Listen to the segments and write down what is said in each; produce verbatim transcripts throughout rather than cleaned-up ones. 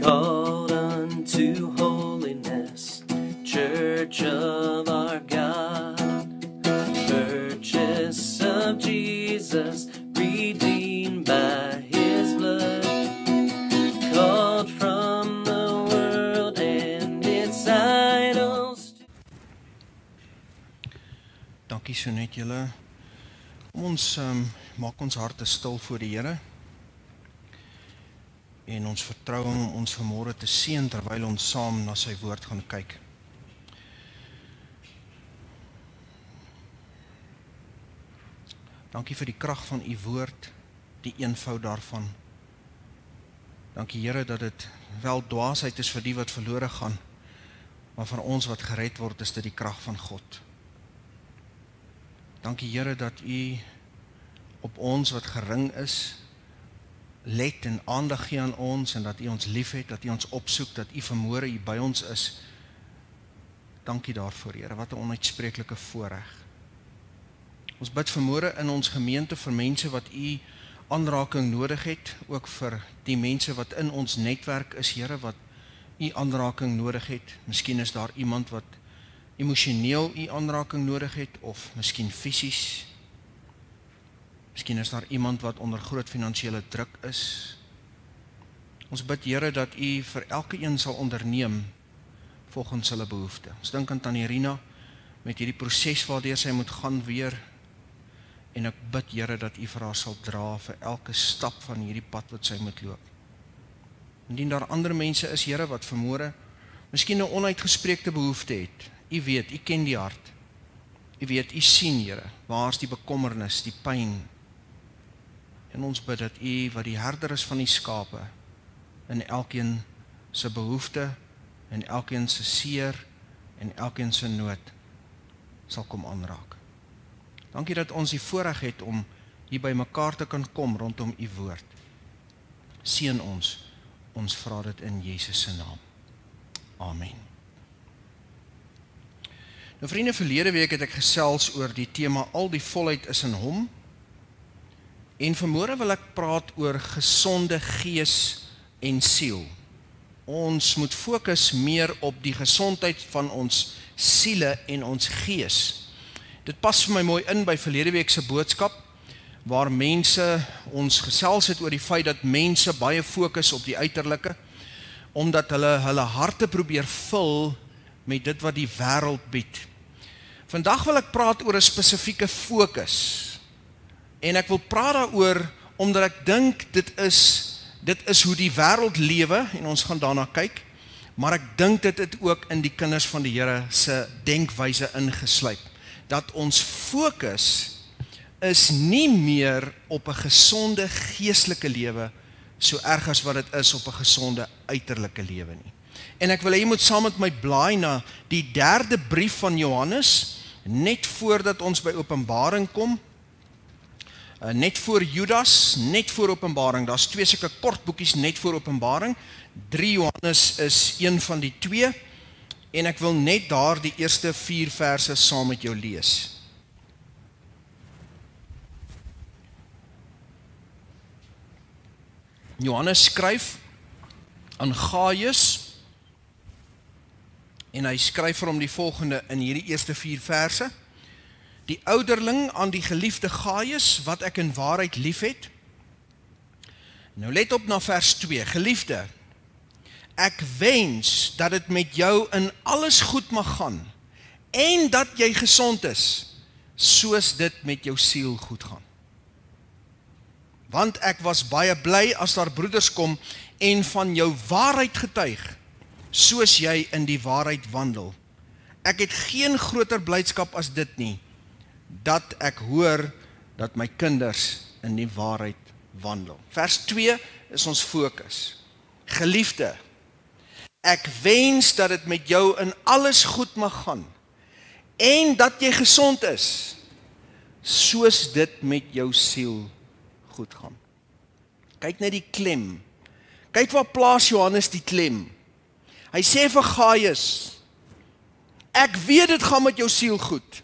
called unto holiness, church of our God, purchase of Jesus, redeemed by his blood, called from the world and its idols. Dankie so net julle. Ons um, maak ons harte stil voor die Here. En ons vertrou hom om ons vanmôre te seën terwyl ons saam na sy woord gaan kyk. Dankie vir die krag van u woord, die eenvoud daarvan. Dankie Here dat dit wel dwaasheid is vir die wat verlore gaan, maar vir ons wat gered word is dit die krag van God. Dankie Here dat u op ons wat gering is, let en aandag gee aan ons en dat u ons lief het, dat u ons opsoek, dat u vanmôre hier by ons is. Dankie daarvoor, Here, wat 'n onuitspreeklike voorreg. Ons bid vanmôre in ons gemeente vir mense wat u aanraking nodig het, ook vir die mense wat in ons netwerk is, Here, wat u aanraking nodig het. Miskien is daar iemand wat emosioneel u aanraking nodig het, of miskien fisies. Miskien is daar iemand wat onder groot finansiële druk is. Ons bid Here dat u vir elke een sal onderneem volgens hulle behoefte. Ons dink aan Tannie Rina met hierdie proses waardeur sy moet gaan weer. En ek bid Here dat u vir haar sal dra vir elke stap van hierdie pad wat sy moet loop. Indien daar ander mense is, Here, wat vanmôre miskien 'n onuitgespreekte behoefte het. U weet, u ken die hart. U weet, u sien, Here, waar is die bekommernis, die pyn. En ons bid dat u, wat die herder is van die skape, in elkeen se behoefte, en elkeen se seer, en elkeen se nood, sal kom aanraak. Dankie dat ons die voorreg het om hier by mekaar te kan kom rondom u woord. Seën ons, ons vra dit in Jesus se naam. Amen. Nou vriende, verlede week het ek gesels oor die tema al die volheid is in hom. En vanmôre wil ek praat oor gesonde gees en siel. Ons moet fokus meer op die gesondheid van ons siele en ons gees. Dit pas vir my mooi in by verlede week se boodskap, waar mense ons gesels het oor die feit dat mense baie fokus op die uiterlike, omdat hulle hulle harte probeer vul met dit wat die wêreld bied. Vandag wil ek praat oor 'n spesifieke fokus. En ek wil praat daaroor omdat ek dink dit is dit is hoe die wêreld lewe en ons gaan daarna kyk, maar ek dink dit het ook in die kinders van die Here se denkwyse ingesluip. Dat ons fokus is nie meer op 'n gesonde geestelike lewe so erg as wat dit is op 'n gesonde uiterlike lewe nie. En ek wil hê jy moet saam met my blaai na die derde brief van Johannes, net voordat ons by Openbaring kom, uh, net voor Judas, net voor Openbaring, daar's twee sulke kort boekies net voor Openbaring, drie Johannes is een van die twee, en ek wil net daar die eerste vier verse saam met jou lees. Johannes skryf aan Gaius, en hy skryf vir hom die volgende in hierdie eerste vier verse. Die ouderling aan die geliefde Gaius, wat ek in waarheid liefhet. Nou let op na vers twee. Geliefde, ek wens dat dit met jou in alles goed mag gaan, en dat jy gesond is, soos dit met jou siel goed gaan. Want ek was baie bly as daar broeders kom en van jou waarheid getuig, soos jy in die waarheid wandel. Ek het geen groter blydskap as dit nie, dat ek hoor dat my kinders in die waarheid wandel. Vers twee is ons fokus. Geliefde, ek wens dat dit met jou in alles goed mag gaan, en dat jy gesond is, soos dit met jou siel goed gaan. Kyk net die klem. Kyk waar plaas Johannes die klem. Hy sê vir Gaius, ek weet dit gaan met jou siel goed.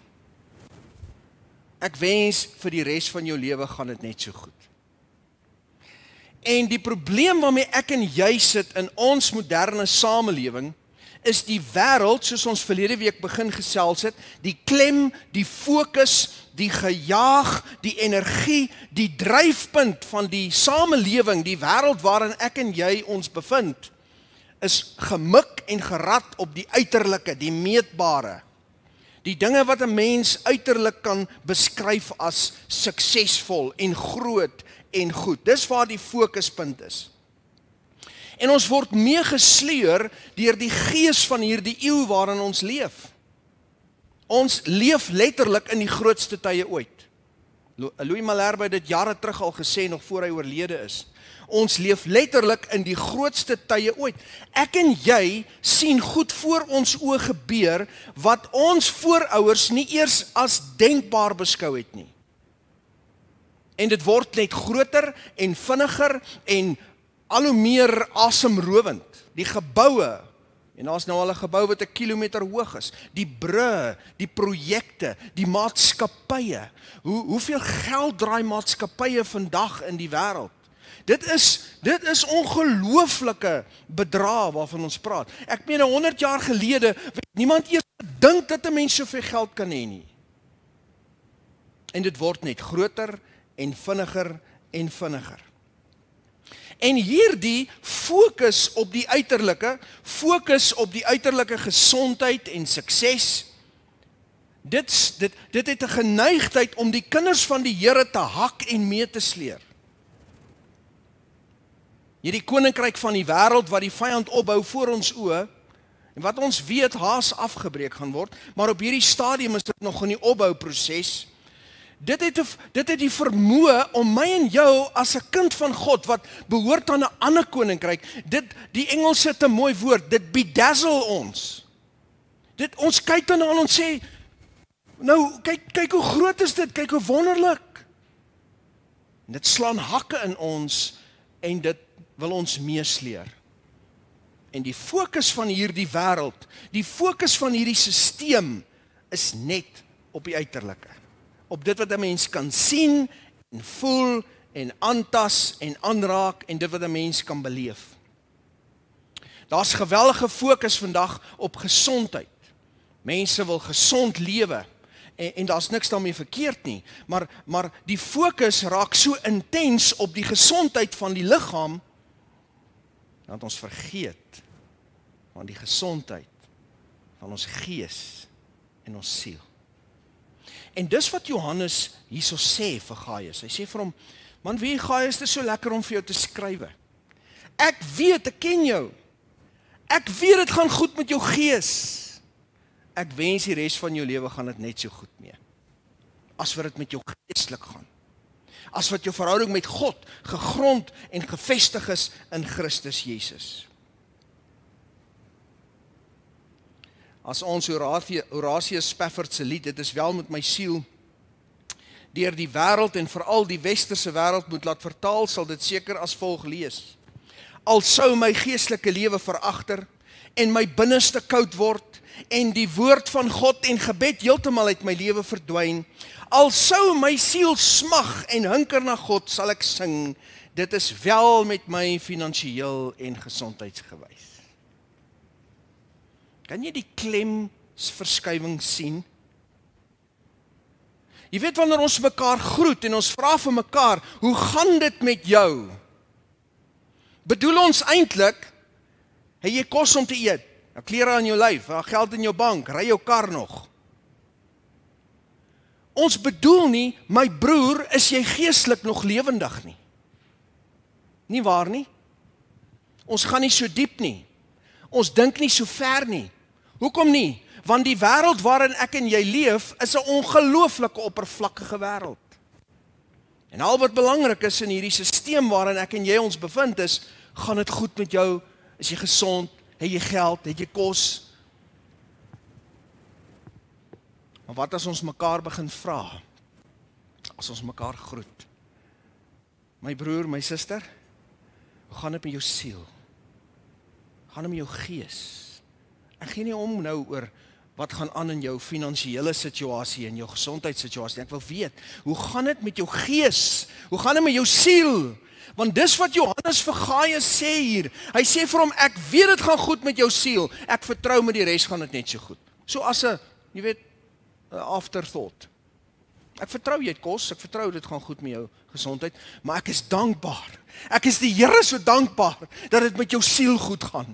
Ek wens vir die res van jou lewe gaan dit net so goed. En die probleem waarmee ek en jy sit in ons moderne samelewing, is die wêreld, soos ons verlede week begin gesels het, die klem, die fokus, die gejaag, die energie, die dryfpunt van die samelewing, die wêreld waarin ek en jy ons bevind, is gemik en gerad op die uiterlike, die meetbare. Die dinge wat 'n mens uiterlik kan beskryf as suksesvol en groot en goed. Dis waar die fokuspunt is. En ons word meegesleur deur die gees van hierdie eeu waarin ons leef. Ons leef letterlik in die grootste tye ooit. Louis Malherbe het dit jare terug al gesê, nog voor hy oorlede is. Ons leef letterlik in die grootste tye ooit. Ek en jy sien goed voor ons oë gebeur, wat ons voorouers nie eers as denkbaar beskou het nie. En dit word net groter en vinniger en al hoe meer asemrowend. Die geboue, en daar's nou al 'n gebou wat 'n kilometer hoog is, die brûe, die projekte, die maatskappye. Hoe hoeveel geld draai maatskappye vandag in die wêreld? Dit is dit is ongelooflike bedrae waarvan ons praat. Ek meen honderd jaar gelede het niemand eers gedink dat 'n mens soveel geld kan hê nie. En dit word net groter en vinniger en vinniger. En hierdie fokus op die uiterlike, fokus op die uiterlike gesondheid en sukses, dit, dit, dit het 'n geneigtheid om die kinders van die Here te hak en mee te sleer. Hierdie koninkryk van die wêreld wat die vyand opbou voor ons oë, en wat ons weet haas afgebreek gaan word, maar op hierdie stadium is dit nog in die opbouproses. Dit het, dit het die vermoë om my en jou as 'n kind van God, wat behoort aan 'n ander koninkryk, dit, die Engels het 'n mooi woord, dit bedazzle ons. Dit, ons kyk dan aan ons sê, nou, kyk, kyk hoe groot is dit, kyk hoe wonderlik. En dit slaan hakke in ons, en dit wil ons meesleer. En die fokus van hierdie wêreld, die fokus van hierdie stelsel, is net op die uiterlike. Op dit wat 'n mens kan sien, en voel, en aantas, en aanraak, en dit wat 'n mens kan beleef. Daar's geweldige fokus vandag op gesondheid. Mense wil gesond lewe, en, en daar's niks daarmee verkeerd nie, maar, maar die fokus raak so intens op die gesondheid van die liggaam, dat ons vergeet van die gesondheid van ons gees en ons siel. En dis wat Johannes hierso sê vir Gaius. Hy sê vir hom, man, wie Gaius, dit is so lekker om vir jou te skrywe. Ek weet, ek ken jou. Ek weet dit gaan goed met jou gees. Ek wens die res van jou lewe gaan dit net so goed mee. As wat dit met jou geestelik gaan. As wat jou verhouding met God gegrond en gevestig is in Christus Jesus. As ons Horatius Spafford se lied, dit is wel met my siel, deur die wêreld en veral die westerse wêreld moet laat vertaal, sal dit seker as volg lees. Al sou my geestelike lewe veragter en my binneste koud word en die woord van God en gebed heeltemal uit my lewe verdwyn, al sou my siel smag en hinker na God, sal ek sing, dit is wel met my finansiëel en gesondheidsgewys. Kan jy die klemverskuiwing sien? Jy weet wanneer ons mekaar groet en ons vra vir mekaar, hoe gaan dit met jou? Bedoel ons eintlik, het jy kos om te eet, klere aan jou lyf, geld in jou bank, ry jou kar nog? Ons bedoel nie, my broer, is jy geestelik nog lewendig nie? Nie waar nie? Ons gaan nie so diep nie. Ons dink nie so ver nie. Hoekom nie? Want die wêreld waarin ek en jy leef, is 'n ongelooflike oppervlakkige wêreld. En al wat belangrik is in hierdie stelsel waarin ek en jy ons bevind is, gaan dit goed met jou, is jy gesond, het jy geld, het jy kos? Maar wat as ons mekaar begin vra? As ons mekaar groet? My broer, my suster, hoe gaan dit met jou siel? Hoe gaan dit met jou gees? Ek gee nie om nou oor wat gaan aan in jou finansiële situasie en jou gesondheidssituasie. Ek wil weet, hoe gaan dit met jou gees? Hoe gaan dit met jou siel? Want dis wat Johannes vir Gaius sê hier. Hy sê vir hom, ek weet dit gaan goed met jou siel. Ek vertrou met die res gaan dit net so goed. So as 'n, jy weet, 'n afterthought. Ek vertrou jy het kos, ek vertrou dit gaan goed met jou gesondheid, maar ek is dankbaar. Ek is die Here so dankbaar dat dit met jou siel goed gaan.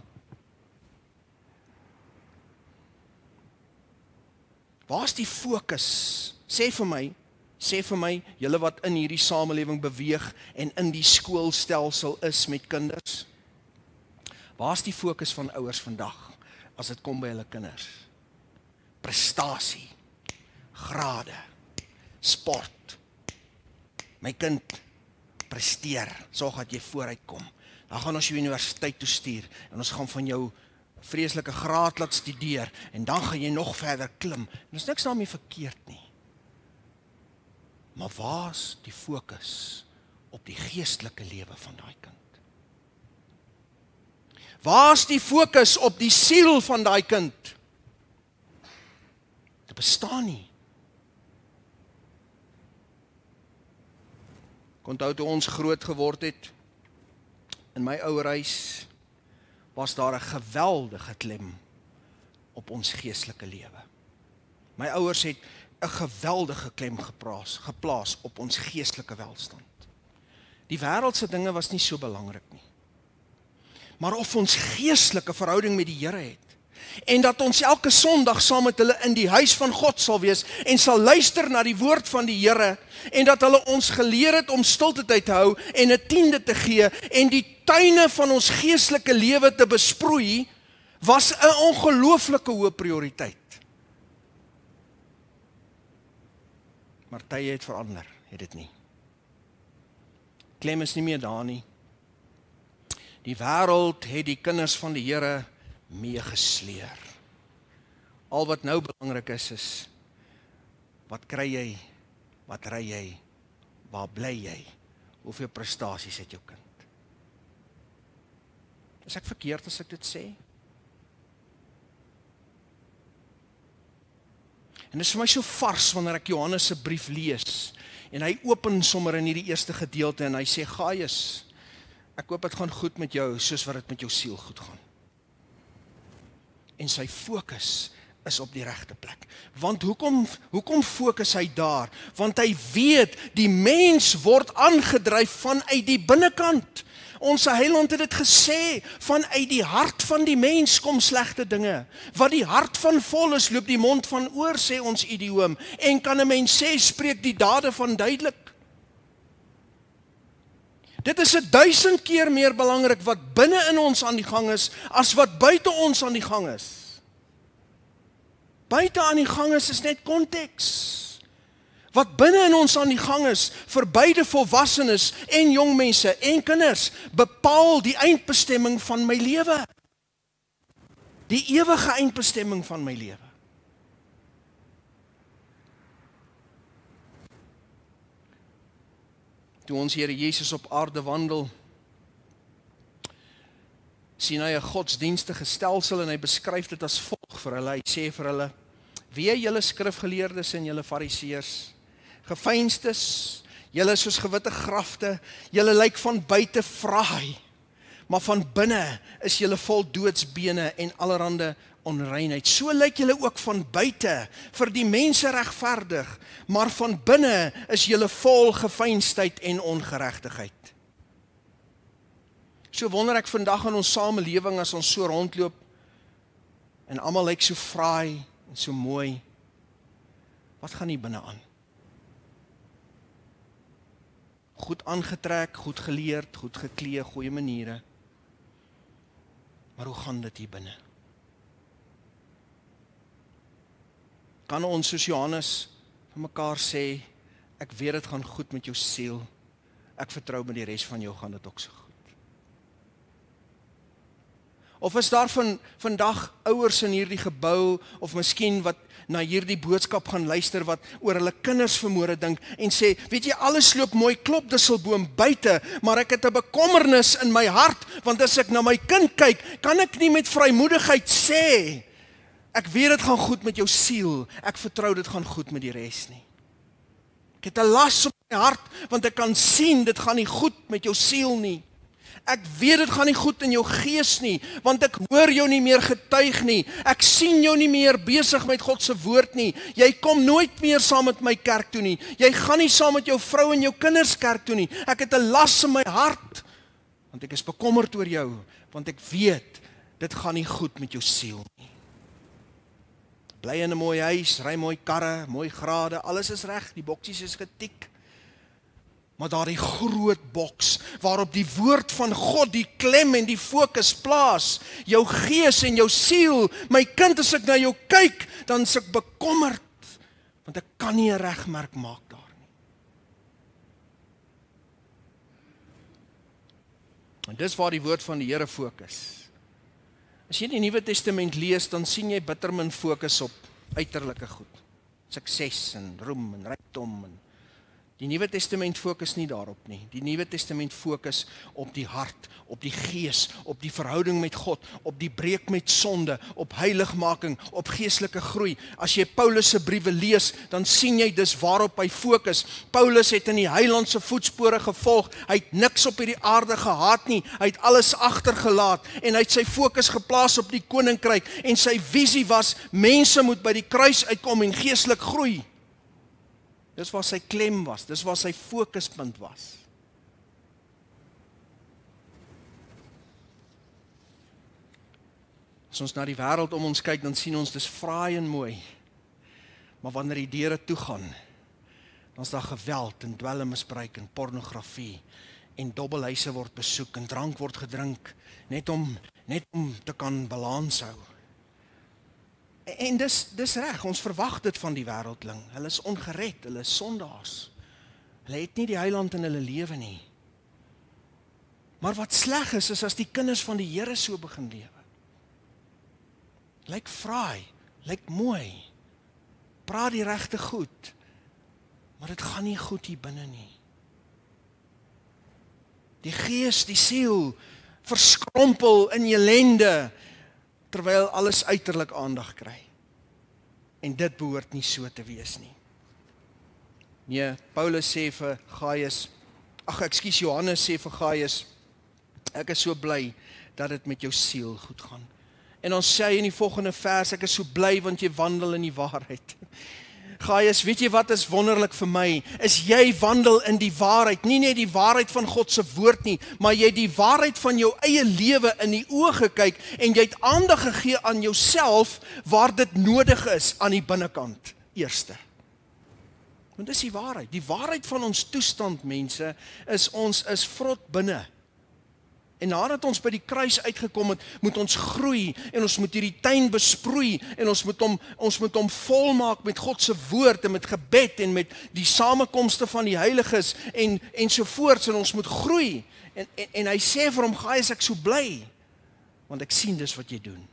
Waar is die fokus? Sê vir my, sê vir my, julle wat in hierdie samelewing beweeg en in die skoolstelsel is met kinders. Waar is die fokus van ouers vandag as dit kom by hulle kinders? Prestasie, grade, sport. My kind presteer, sorg dat jy vooruit kom. Dan gaan ons jou universiteit toe stuur en ons gaan van jou vreeslike graad laat studeer en dan gaan jy nog verder klim. En is niks daarmee verkeerd nie. Maar waar is die fokus op die geestelike lewe van daai kind? Waar is die fokus op die siel van daai kind? Dit bestaan nie. Ek onthou toe ons groot geword het, in my ouerhuis, was daar 'n geweldige klem op ons geestelike lewe. My ouers het 'n geweldige klem geplaas, geplaas op ons geestelike welstand. Die wêreldse dinge was nie so belangrik nie. Maar of ons geestelike verhouding met die Here het, en dat ons elke Sondag saam met hulle in die huis van God sal wees, en sal luister na die woord van die Here, en dat hulle ons geleer het om stilte te hou, en 'n tiende te gee, en die tuine van ons geestelike lewe te besproei, was 'n ongelooflike hoë prioriteit. Maar tye het verander, het dit nie. Klem is nie meer daar nie. Die wêreld het die kinders van die Here meegesleer. Al wat nou belangrik is, is, wat kry jy, wat ry jy, waar bly jy, hoeveel prestasies het jou kind. Is ek verkeerd as ek dit sê? En dit is vir my so vars wanneer ek Johannes se brief lees, en hy open sommer in hierdie eerste gedeelte, en hy sê, Gaius, ek hoop dit gaan goed met jou, soos wat dit met jou siel goed gaan. En sy fokus is op die regte plek. Want hoekom, hoekom fokus hy daar? Want hy weet, die mens word aangedryf vanuit die binnekant. Ons Heiland het dit gesê, vanuit die hart van die mens kom slegte dinge. Wat die hart van vol is, loop die mond van oor, sê ons idioom. En kan 'n mens sê, spreek die dade van duidelik. Dit is 'n duisend keer meer belangrik wat binne in ons aan die gang is, as wat buite ons aan die gang is. Buite aan die gang is, is net konteks. Wat binne in ons aan die gang is, vir beide volwassenes en jong mense en kinders, bepaal die eindbestemming van my lewe. Die ewige eindbestemming van my lewe. Toe ons Here Jesus op aarde wandel, sien hy 'n godsdienstige stelsel en hy beskryf dit as volg vir hulle. Hy sê vir hulle, wee julle skrifgeleerdes en julle fariseërs, gefeinstes, julle is soos gewitte grafte, julle lyk van buite fraai, maar van binne is julle vol doodsbene en allerhande onreinheid. So lyk julle ook van buite vir die mense regverdig, maar van binne is julle vol gefeinsdheid en ongeregtigheid. So wonder ek vandag in ons samelewing as ons so rondloop en almal lyk so fraai en so mooi. Wat gaan hier binne aan? Goed aangetrek, goed geleerd, goed geklee, goeie maniere. Maar hoe gaan dit hier binne? Kan ons soos Johannes vir mekaar sê, ek weet dit gaan goed met jou siel, ek vertrou met die res van jou gaan dit ook so goed. Of is daar van vandag ouers in hierdie gebou, of miskien wat na hierdie boodskap gaan luister, wat oor hulle kinders vermoere dink, en sê, weet jy, alles loop mooi, klopdisselboom buite, maar ek het 'n bekommernis in my hart, want as ek na my kind kyk, kan ek nie met vrymoedigheid sê, Ek weet dit gaan goed met jou siel, ek vertrou dit gaan goed met die res nie. Ek het 'n las op my hart, want ek kan sien, dit gaan nie goed met jou siel nie. Ek weet dit gaan nie goed in jou gees nie, want ek hoor jou nie meer getuig nie. Ek sien jou nie meer besig met God se woord nie. Jy kom nooit meer saam met my kerk toe nie. Jy gaan nie saam met jou vrou en jou kinders kerk toe nie. Ek het 'n las in my hart, want ek is bekommerd oor jou, want ek weet, dit gaan nie goed met jou siel nie. Bly in 'n mooi huis, ry mooi karre, mooi grade, alles is reg, die boksies is getik. Maar daardie groot boks, waarop die woord van God die klem en die fokus plaas, jou gees en jou siel, my kind, as ek na jou kyk, dan is ek bekommerd, want ek kan nie 'n regmerk maak daar nie. En dis waar die woord van die Here fokus. As jy die Nuwe Testament lees, dan sien jy bitter min fokus op uiterlike goed. Sukses en roem en rykdom en die Nuwe Testament fokus nie daarop nie. Die Nuwe Testament fokus op die hart, op die gees, op die verhouding met God, op die breek met sonde, op heiligmaking, op geestelike groei. As jy Paulus se briewe lees, dan sien jy dis waarop hy fokus. Paulus het in die heiland se voetspore gevolg. Hy het niks op hierdie aarde gehaat nie. Hy het alles agtergelaat en hy het sy fokus geplaas op die koninkryk en sy visie was, mense moet by die kruis uitkom en geestelik groei. Dis waar sy klem was, dis waar sy fokuspunt was. As ons na die wêreld om ons kyk, dan sien ons dis fraai en mooi. Maar wanneer die deure toe gaan, dan is daar geweld en dwelmmisbruik en pornografie en dobbelhuise word besoek en drank word gedrink net om net om te kan balans hou. En dis dis reg, ons verwag dit van die wêreldling. Hulle is ongered, hulle is sondaars. Hulle het nie die heiland in hulle lewe nie. Maar wat sleg is, is as die kinders van die Here so begin lewe. Lyk fraai, lyk mooi. Praat die regte goed. Maar dit gaan nie goed hier binne nie. Die gees, die siel verskrompel in ellende, terwyl alles uiterlik aandag kry. En dit behoort nie so te wees nie. Nee, Paulus sê vir Gaius, ag ekskuus Johannes sê vir Gaius, ek is so bly dat dit met jou siel goed gaan. En ons sê in die volgende vers, ek is so bly want jy wandel in die waarheid. Gaius, weet jy wat is wonderlik vir my, is jy wandel in die waarheid, nie net die waarheid van God se woord nie, maar jy het die waarheid van jou eie lewe in die oë gekyk, en jy het aandag gegee aan jouself, waar dit nodig is, aan die binnekant, eerste. Want dis die waarheid, die waarheid van ons toestand, mense, is ons is vrot binne. En nadat ons by die kruis uitgekom het, moet ons groei en ons moet hierdie tuin besproei en ons moet hom ons moet hom volmaak met God se woord en met gebed en met die samekomste van die heiliges en ensovoorts en ons moet groei. En en, en hy sê vir hom, "Gaius, ek so bly want ek sien dis wat jy doen."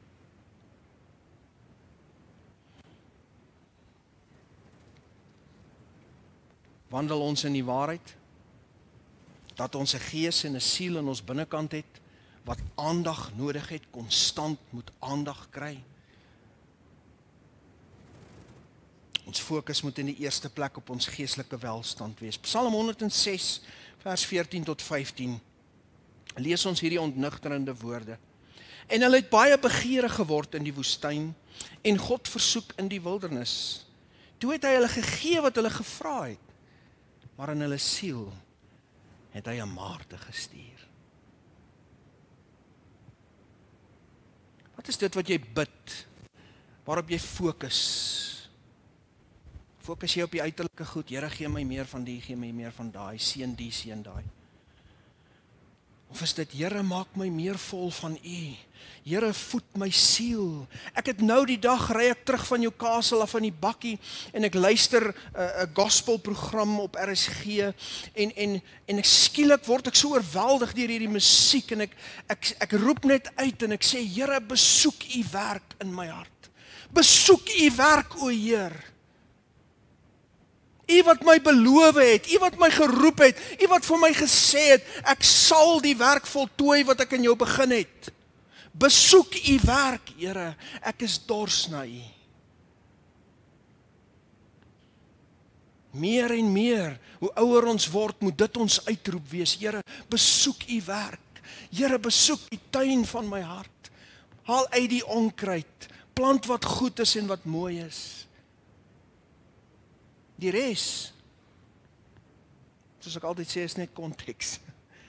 Wandel ons in die waarheid? Dat ons 'n gees en 'n siel in ons binnekant het, wat aandag nodig het, konstant moet aandag kry. Ons fokus moet in die eerste plek op ons geestelike welstand wees. Psalm honderd en ses, vers veertien tot vyftien, lees ons hierdie ontnugterende woorde. En hulle het baie begeerig geword in die woestyn, en God versoek in die wildernis. Toe het hy hulle gegee wat hulle gevra het, maar in hulle siel het hy 'n maarte gestuur. Wat is dit wat jy bid? Waarop jy fokus? Fokus jy op die uiterlike goed? Here, gee my meer van die, gee my meer van daai, seën die, seën daai. Of is dit, Here, maak my meer vol van U. Here, voed my siel. Ek het nou die dag, ry ek terug van jou kasel af van die bakkie, en ek luister 'n uh, gospelprogram op R S G, en, en, en ek skielik word ek so oorweldig deur hierdie musiek, en ek, ek, ek roep net uit, en ek sê, Here, besoek U werk in my hart. Besoek U werk, o Heer. U wat my beloof het, U wat my geroep het, U wat vir my gesê het, ek sal die werk voltooi wat ek in jou begin het. Besoek u werk, Here, ek is dors na u. Meer en meer, hoe ouer ons word, moet dit ons uitroep wees. Here, besoek u werk. Here, besoek die tuin van my hart. Haal uit die onkruid. Plant wat goed is en wat mooi is. Die res, soos ek altyd sê, is net konteks.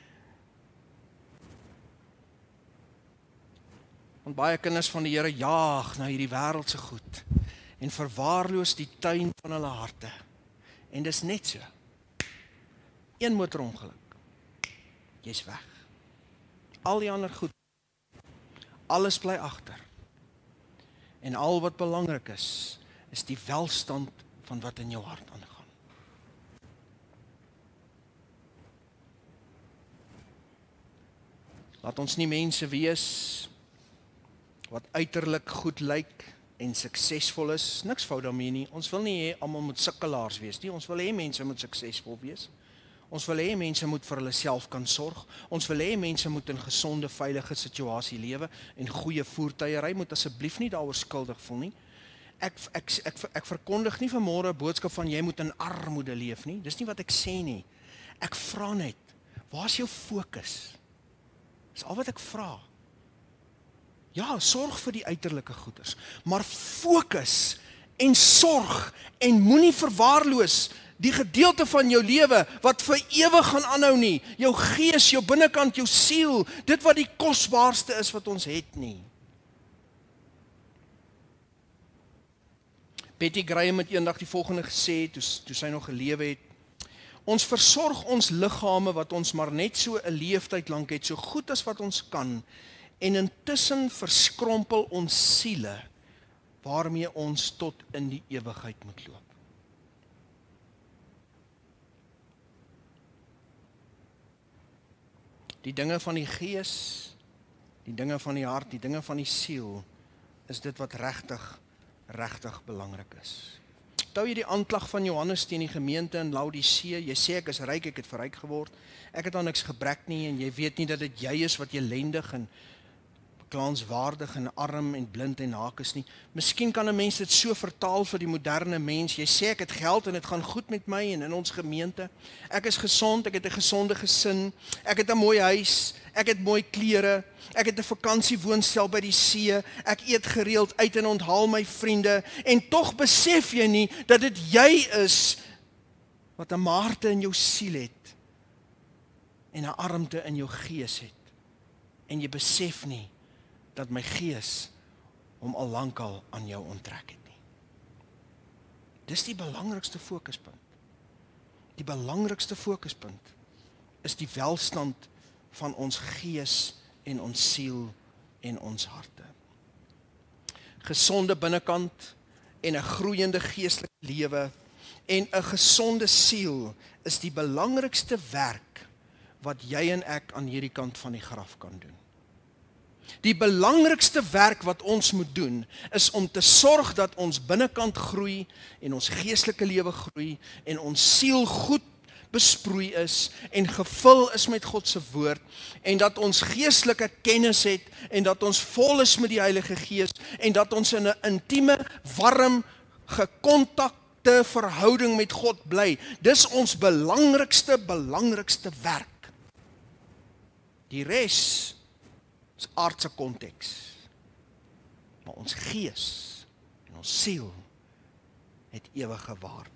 Want baie kinders van die Here jaag na hierdie wêreldse goed en verwaarloos die tuin van hulle harte. En dis net so. Een motorongeluk. Jy's weg. Al die ander goed. Alles bly agter. En al wat belangrik is, is die welstand van wat in jou hart aangaan. Laat ons nie mense wees wat uiterlik goed lyk en suksesvol is. Niks fout daarmee nie. Ons wil nie hê almal moet sukkelaars wees nie. Ons wil hê mense moet suksesvol wees. Ons wil hê mense moet vir hulle self kan sorg. Ons wil hê mense moet in gesonde, veilige situasie lewe en goeie voertuie ry. Moet asseblief nie daaroor skuldig voel nie. Ek ek ek ek verkondig nie vanmôre 'n boodskap van jy moet in armoede leef nie. Dis nie wat ek sê nie. Ek vra net, waar is jou fokus? Dis al wat ek vra. Ja, sorg vir die uiterlike goeders, maar fokus en sorg en moenie verwaarloos die gedeelte van jou lewe wat vir ewig gaan aanhou nie, jou gees, jou binnekant, jou siel, dit wat die kosbaarste is wat ons het nie. Betty Graham het eendag die volgende gesê, toe, toe sy nog gelewe het, ons versorg ons liggame wat ons maar net so 'n leeftyd lank het, so goed as wat ons kan, en intussen verskrompel ons siele, waarmee ons tot in die ewigheid moet loop. Die dinge van die gees, die dinge van die hart, die dinge van die siel, is dit wat regtig, regtig belangrik is. Onthou jy die aanklag van Johannes teen die gemeente in Laodicea? Jy sê ek is ryk, ek het verryk geword, ek het aan niks gebrek nie, en jy weet nie dat dit jy is wat ellendig en beklaanswaardig en arm en blind en naak is nie. Miskien kan 'n mens dit so vertaal vir die moderne mens. Jy sê ek het geld en dit gaan goed met my en in ons gemeente. Ek is gesond, ek het 'n gesonde gesin, ek het 'n mooi huis, ek het mooi klere, ek het 'n vakansiewoonstel by die see, ek eet gereeld uit en onthaal my vriende, en tog besef jy nie dat dit jy is wat 'n maarte in jou siel het en 'n armte in jou gees het. En jy besef nie dat my gees hom al lankal aan jou onttrek het nie. Dis die belangrikste fokuspunt. Die belangrikste fokuspunt is die welstand van ons gees en ons siel en ons harte. Gesonde binnekant en 'n groeiende geestelike lewe en 'n gesonde siel is die belangrikste werk wat jy en ek aan hierdie kant van die graf kan doen. Die belangrikste werk wat ons moet doen, is om te sorg dat ons binnekant groei en ons geestelike lewe groei en ons siel goed besproei is en gevul is met God se woord en dat ons geestelike kennis het en dat ons vol is met die Heilige Gees en dat ons in 'n intieme, warm, gekontakte verhouding met God bly. Dis ons belangrikste, belangrikste werk. Die res is aardse konteks. Maar ons gees en ons siel het ewige waarde.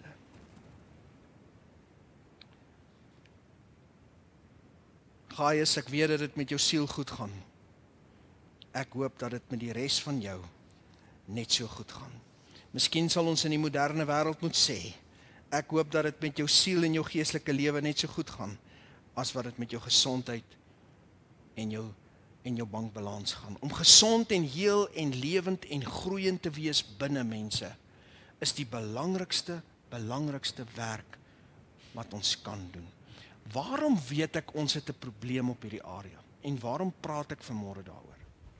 Gaius, ek weet dat dit met jou siel goed gaan. Ek hoop dat dit met die res van jou net so goed gaan. Miskien sal ons in die moderne wêreld moet sê, ek hoop dat dit met jou siel en jou geestelike lewe net so goed gaan, as wat dit met jou gesondheid en jou en jou bankbalans gaan. Om gesond en heel en lewend en groeiend te wees binne mense, is die belangrikste, belangrikste werk wat ons kan doen. Waarom weet ek ons het 'n probleem op hierdie area? En waarom praat ek vanmôre daaroor?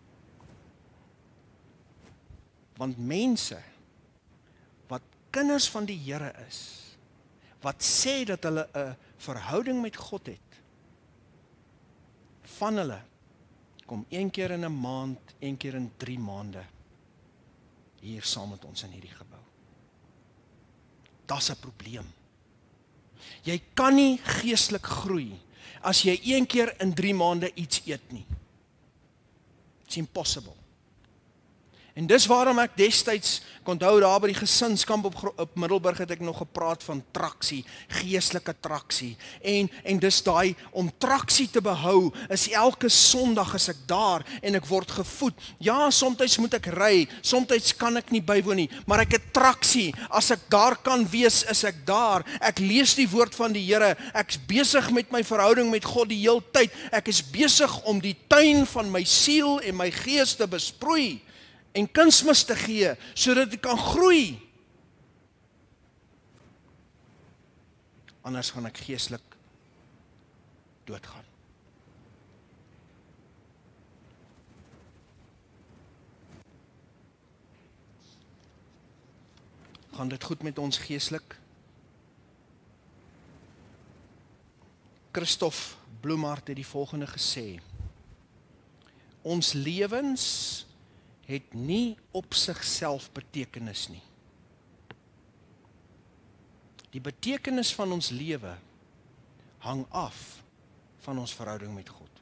Want mense wat kinders van die Here is, wat sê dat hulle 'n verhouding met God het, van hulle kom een keer in 'n maand, een keer in drie maande hier saam met ons in hierdie gebou. Dis 'n probleem. Jy kan nie geestelik groei as jy een keer in drie maande iets eet nie. It's impossible. En dis waarom ek destyds, kon onthou daar by die gesinskamp op, op Middelburg het ek nog gepraat van traksie, geestelike traksie. En, en dis daai, om traksie te behou, is elke Sondag as ek daar, en ek word gevoed. Ja, soms moet ek ry, soms kan ek nie bywoon nie, maar ek het traksie. As ek daar kan wees, is ek daar. Ek lees die woord van die Here, ek is besig met my verhouding met God die hele tyd. Ek is besig om die tuin van my siel en my gees te besproei, en kunsmis te gee, sodat ek kan groei. Anders gaan ek geestelik doodgaan. Gaan dit goed met ons geestelik? Christoph Bloemhart het die volgende gesê: ons lewens het nie op sigself betekenis nie. Die betekenis van ons lewe hang af van ons verhouding met God.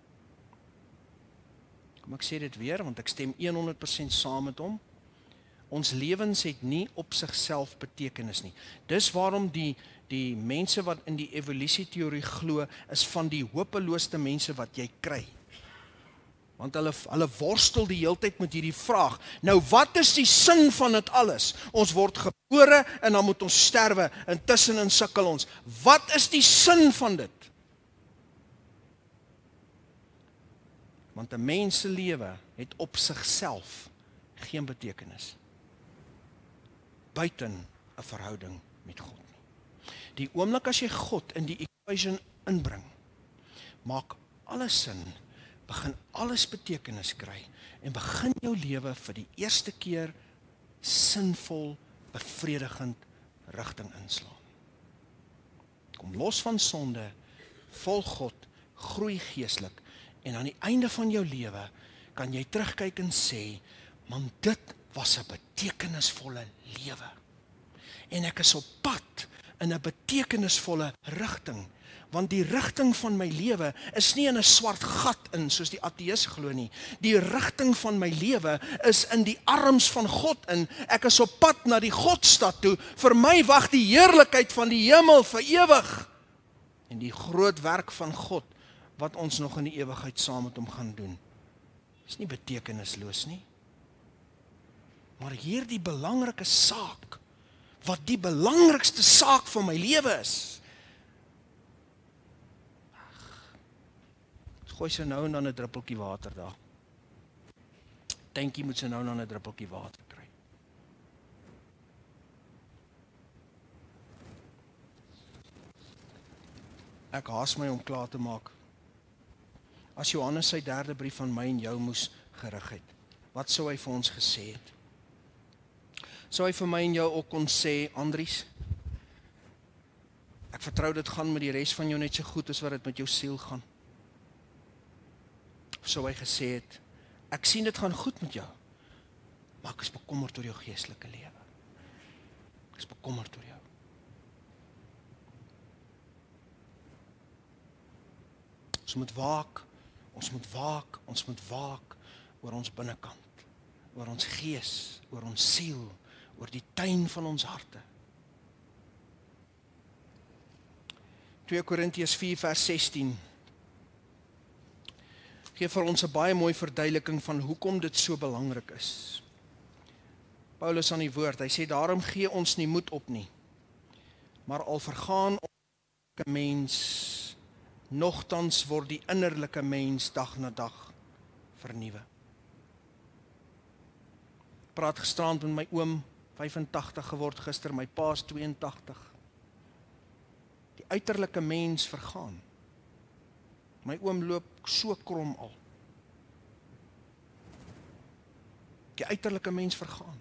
Kom ek sê dit weer, want ek stem honderd persent saam met hom. Ons lewens het nie op sigself betekenis nie. Dis waarom die, die mense wat in die evolusieteorie glo, is van die hopeloosste mense wat jy kry. Want hulle, hulle worstel die hele tyd met hierdie vraag. Nou, wat is die sin van dit alles? Ons word gebore en dan moet ons sterwe. Intussenin sukkel ons. Wat is die sin van dit? Want 'n mens se lewe het op sigself geen betekenis. Buiten 'n verhouding met God nie. Die oomblik as jy God in die equation inbring, maak alles sin, begin alles betekenis kry en begin jou lewe vir die eerste keer sinvol, bevredigend rigting inslaan. Kom los van sonde, volg God, groei geestelik en aan die einde van jou lewe kan jy terugkyk en sê, man, dit was 'n betekenisvolle lewe. En ek is op pad in 'n betekenisvolle rigting. Want die rigting van my lewe is nie in 'n swart gat in, soos die ateïs glo nie. Die rigting van my lewe is in die arms van God in. Ek is op pad na die Godstad toe. Vir my wag die heerlikheid van die hemel vir ewig. En die groot werk van God, wat ons nog in die ewigheid saam met hom gaan doen, is nie betekenisloos nie. Maar hierdie belangrike saak, wat die belangrikste saak van my lewe is, gooi sy nou en dan 'n druppeltjie water daar. Tankie moet sy nou en dan 'n druppeltjie water kry. Ek haas my om klaar te maak. As Johannes sy derde brief van my en jou moes gerig het, wat sou hy vir ons gesê het? Sou hy vir my en jou ook kon sê, Andries, ek vertrou dit gaan met die res van jou net so goed as wat dit met jou siel gaan? Sou hy gesê het, ek sien dit gaan goed met jou, maar ek is bekommerd oor jou geestelike lewe. Ek is bekommerd oor jou. Ons moet waak, ons moet waak, ons moet waak oor ons binnekant, oor ons gees, oor ons siel, oor die tuin van ons harte. twee Korintiërs vier vers sestien gee vir ons 'n baie mooi verduideliking van hoekom dit so belangrik is. Paulus aan die woord, hy sê, daarom gee ons nie moed op nie, maar al vergaan ons mens, nogtans word die innerlike mens dag na dag vernuwe. Praat gisterand met my oom, vyfentagtig geword gister, my pa is twee en tagtig. Die uiterlike mens vergaan. My oom loop so krom al. Die uiterlike mens vergaan.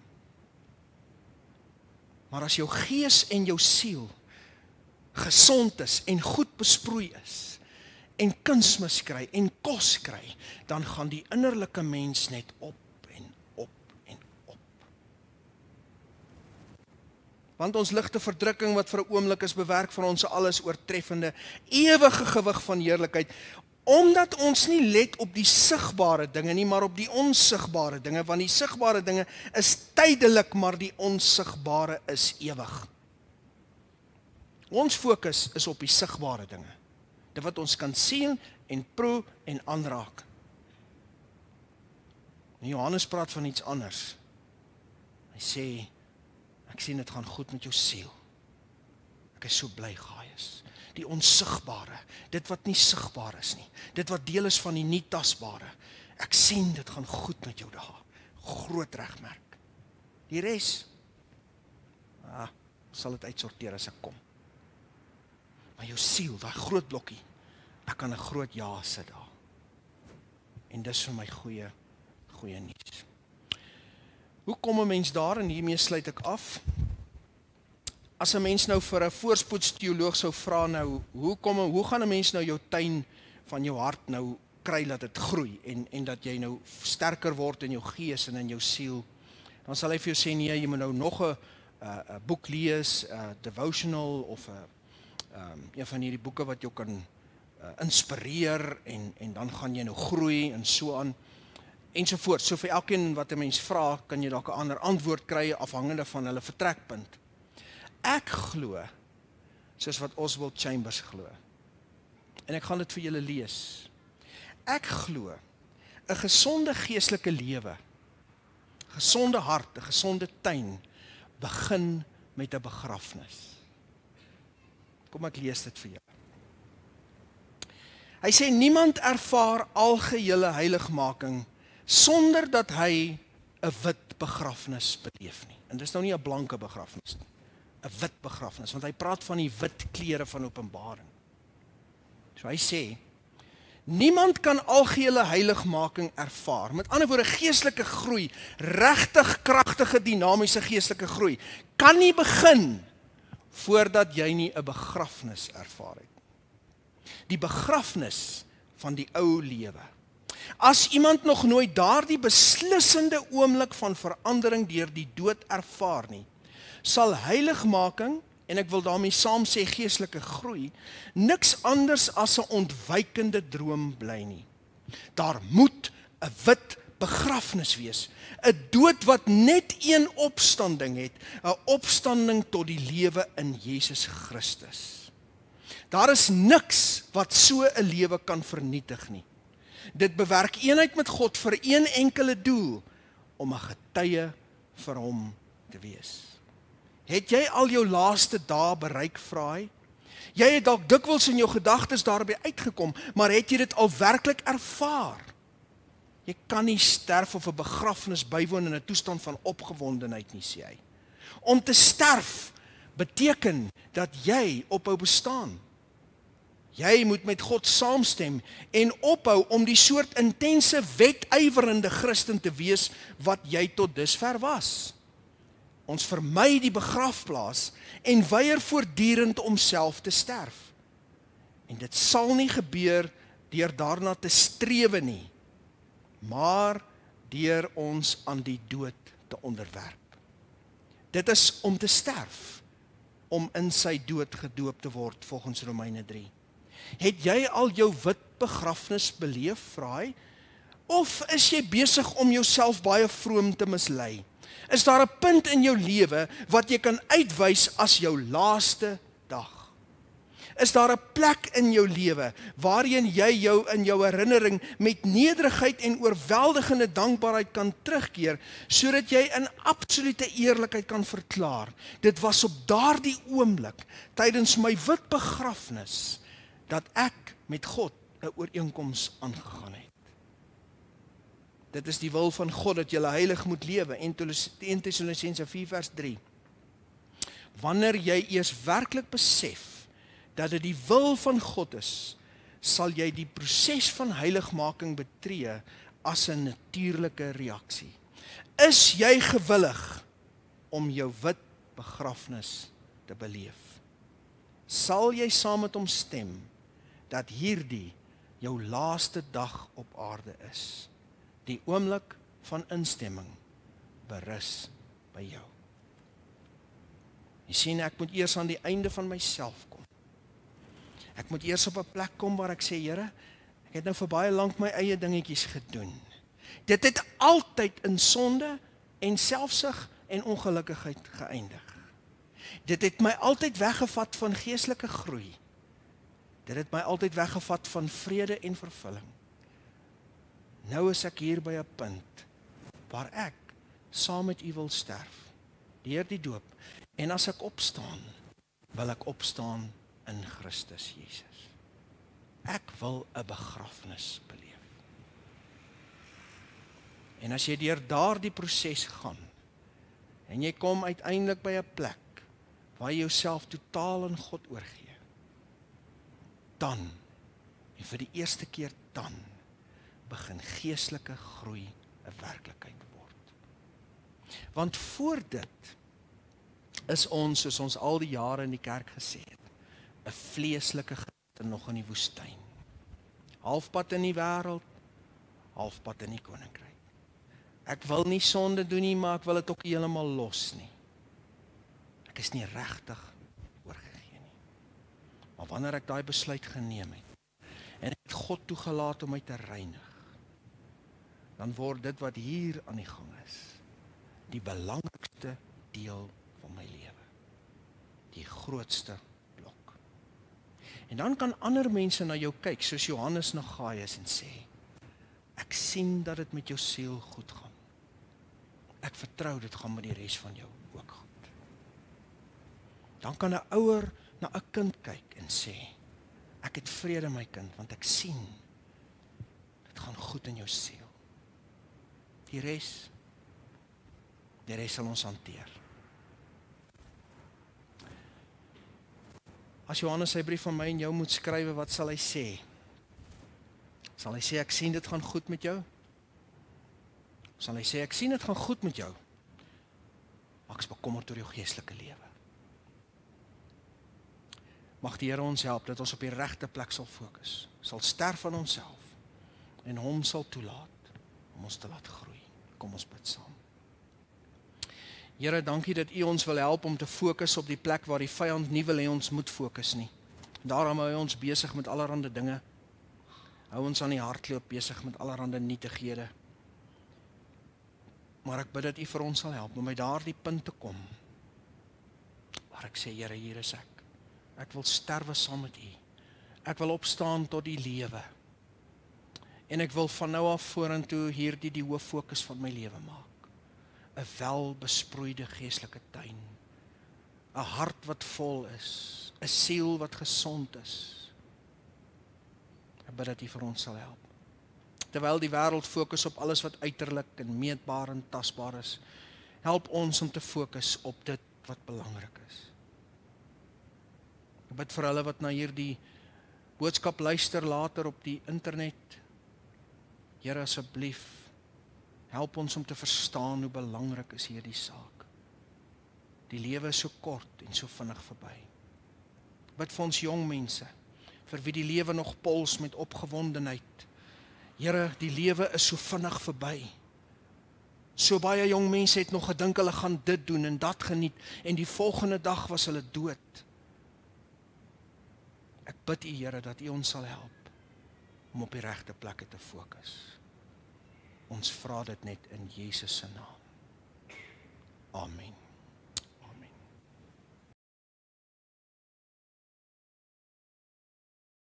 Maar as jou gees en jou siel gesond is en goed besproei is, en kunsmis kry en kos kry, dan gaan die innerlike mens net op en op en op. Want ons ligte verdrukking wat vir 'n oomblik is bewerk vir ons alles oortreffende, ewige gewig van heerlikheid, omdat ons nie let op die sigbare dinge nie, maar op die onsigbare dinge, want die sigbare dinge is tydelik, maar die onsigbare is ewig. Ons fokus is op die sigbare dinge, dit wat ons kan sien en proe en aanraak. En Johannes praat van iets anders. Hy sê, ek sien dit gaan goed met jou siel. Ek is so bly, Gaius. Die onsigbare, dit wat nie sigbaar is nie, dit wat deel is van die nie tasbare. Ek sien dit gaan goed met jou daar. Groot regmerk. Die res, ah, sal dit uitsorteer as ek kom. Maar jou siel, daai groot blokkie, ek kan 'n groot ja sit daar. En dis vir my goeie, goeie nuus. Hoe kom 'n mens daar, en hiermee sluit ek af? As 'n mens nou vir 'n voorspoedsteoloog sou vra nou, hoe kom hoe gaan 'n mens nou jou tuin van jou hart nou kry dat dit groei en en dat jy nou sterker word in jou gees en in jou siel? Dan sal hy vir jou sê nee, jy moet nou nog 'n 'n boek lees, 'n devotional of 'n um, een van hierdie boeke wat jou kan uh, inspireer en en dan gaan jy nou groei en so aan ensovoorts. So vir elkeen wat 'n mens vra, kan jy dalk 'n ander antwoord kry afhangende van hulle vertrekpunt. Ek glo, soos wat Oswald Chambers glo, en ek gaan dit vir julle lees. Ek glo, 'n gesonde geestelike lewe, gesonde hart, 'n gesonde tuin, begin met 'n begrafnis. Kom ek lees dit vir jou. Hy sê, niemand ervaar algehele heiligmaking, sonder dat hy 'n wit begrafnis beleef nie. En dis nou nie 'n blanke begrafnis nie. 'n wit begrafnis, want hy praat van die wit klere van Openbaring. So hy sê, niemand kan algehele heiligmaking ervaar. Met ander woorde, geestelike groei, regtig kragtige, dinamiese geestelike groei, kan nie begin voordat jy nie 'n begrafnis ervaar het. Die begrafnis van die ou lewe. As iemand nog nooit daardie beslissende oomblik van verandering deur die dood ervaar nie, sal heiligmaking, en ek wil daarmee saam sê geestelike groei, niks anders as 'n ontwykende droom bly nie. Daar moet 'n wit begrafnis wees, 'n dood wat net een opstanding het, 'n opstanding tot die lewe in Jesus Christus. Daar is niks wat so 'n lewe kan vernietig nie. Dit bewerk eenheid met God vir een enkele doel, om 'n getuie vir hom te wees. Het jy al jou laaste dae bereik, vra hy? Jy het dalk dikwels in jou gedagtes daarby uitgekom, maar het jy dit al werklik ervaar? Jy kan nie sterf of 'n begrafnis bywoon in 'n toestand van opgewondenheid nie, sê hy. Om te sterf beteken dat jy ophou bestaan. Jy moet met God saamstem en ophou om die soort intense wetywerende Christen te wees wat jy tot dusver was. Ons vermy die begrafplaas en weier voortdurend om self te sterf. En dit sal nie gebeur deur daarna te strewe nie, maar deur ons aan die dood te onderwerp. Dit is om te sterf, om in sy dood gedoop te word, volgens Romeine drie. Het jy al jou wit begrafnis beleef, vra hy? Of is jy besig om jouself baie vroom te mislei? Is daar 'n punt in jou lewe wat jy kan uitwys as jou laaste dag? Is daar 'n plek in jou lewe waarheen jy jou in jou herinnering met nederigheid en oorweldigende dankbaarheid kan terugkeer, sodat jy in absolute eerlikheid kan verklaar, dit was op daardie oomblik, tydens my wit begrafnis, dat ek met God 'n ooreenkoms aangegaan het. Dit is die wil van God dat jy heilig moet lewe, Eerste Tessalonisense vier vers drie. Wanneer jy eers werklik besef dat dit die wil van God is, sal jy die proses van heiligmaking betree as 'n natuurlike reaksie. Is jy gewillig om jou wit begrafnis te beleef? Sal jy saam met hom stem dat hierdie jou laaste dag op aarde is. Die oomblik van instemming berus by jou. Jy sien, ek moet eers aan die einde van myself kom. Ek moet eers op 'n plek kom waar ek sê, Here, ek het nou vir baie lank my eie dingetjies gedoen. Dit het altyd in sonde en selfsug en ongelukkigheid geëindig. Dit het my altyd weggevat van geestelike groei. Dit het my altyd weggevat van vrede en vervulling. Nou is ek hier by 'n punt waar ek saam met U wil sterf, deur die doop. En as ek opstaan, wil ek opstaan in Christus Jesus. Ek wil 'n begrafnis beleef. En as jy deur daardie proses gaan, en jy kom uiteindelik by 'n plek waar jy jouself totaal aan God oorgee, dan, en vir die eerste keer dan, begin geestelike groei 'n werklikheid word. Want voor dit is ons, soos ons al die jare in die kerk gesê het, 'n vleeslike Christen nog in die woestyn. Halfpad in die wêreld, halfpad in die koninkryk. Ek wil nie sonde doen nie, maar ek wil dit ook nie heeltemal los nie. Ek is nie regtig oorgegee nie. Maar wanneer ek daai besluit geneem het, en ek het God toegelaat om my te reinig, dan word dit wat hier aan die gang is, die belangrikste deel van my lewe. Die grootste blok. En dan kan ander mense na jou kyk, soos Johannes na Gaius, en sê, ek sien dat dit met jou siel goed gaan. Ek vertrou dit gaan met die res van jou ook goed. Dan kan 'n ouer na 'n kind kyk en sê, ek het vrede my kind, want ek sien, dit gaan goed in jou siel. Die res, die res sal ons hanteer. As Johannes sy brief van my en jou moet skrywe, wat sal hy sê? Sal hy sê, ek sien dit gaan goed met jou? Sal hy sê, ek sien dit gaan goed met jou, maar ek is bekommerd oor jou geestelike lewe. Mag die Here ons help, dat ons op die regte plek sal fokus, sal sterf aan onsself, en hom sal toelaat, om ons te laat groei. Kom ons bid saam. Here, dankie dat U ons wil help om te fokus op die plek waar die vyand nie wil hê ons moet fokus nie. Daarom hou hy ons besig met allerhande dinge, hou ons aan die hardloop besig met allerhande nietighede. Maar ek bid dat U vir ons sal help om by daardie punt te kom, waar ek sê, Here, hier is ek. Ek wil sterwe saam met U. Ek wil opstaan tot die lewe. En ek wil van nou af vorentoe hierdie die hoof fokus van my lewe maak. 'n welbesproeide geestelike tuin. 'n hart wat vol is, 'n siel wat gesond is. Ek bid dat U vir ons sal help. Terwyl die wêreld fokus op alles wat uiterlik en meetbaar en tasbaar is, help ons om te fokus op dit wat belangrik is. Ek bid vir hulle wat na hierdie boodskap luister later op die internet. Here, asseblief, help ons om te verstaan hoe belangrik is hierdie saak. Die lewe is so kort en so vinnig verby. Ek bid vir ons jong mense, vir wie die lewe nog pols met opgewondenheid. Here, die lewe is so vinnig verby. So baie jong mense het nog gedink hulle gaan dit doen en dat geniet, en die volgende dag was hulle dood. Ek bid U, Here, dat U ons sal help om op die regte plekke te fokus. Ons vra dit net in Jesus se naam. Amen.